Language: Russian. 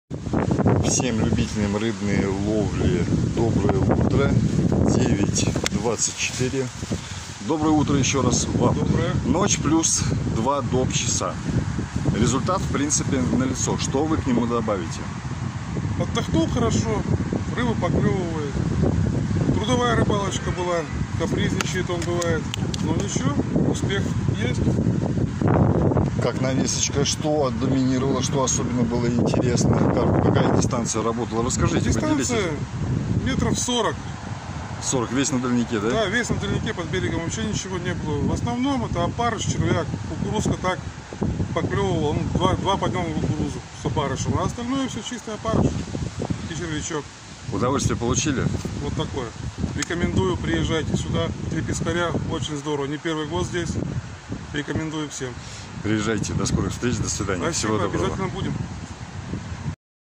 Всем любителям рыбной ловли доброе утро. 9:24. Доброе утро еще раз вам. Доброе. Ночь плюс 2 доп. Часа. Результат, в принципе, налицо. Что вы к нему добавите? Отдохнул хорошо, рыба поклевывает. Трудовая рыбалочка была, капризничает он бывает. Но ничего, успех есть. Как навесочка, что доминировало, что особенно было интересно? Какая дистанция работала? Расскажите, Дистанция поделитесь. метров 40. 40, весь на дальнике, да? Да, весь на дальнике под берегом вообще ничего не было. В основном это опарыш, червяк, кукурузка так поклевывала. Два поднял кукурузу с опарышем, а остальное все чистый опарыш и червячок. Удовольствие получили? Вот такое. Рекомендую, приезжайте сюда, Три Пескаря, очень здорово. Не первый год здесь, рекомендую всем. Приезжайте, до скорых встреч, до свидания. Спасибо, Всего доброго. обязательно будем.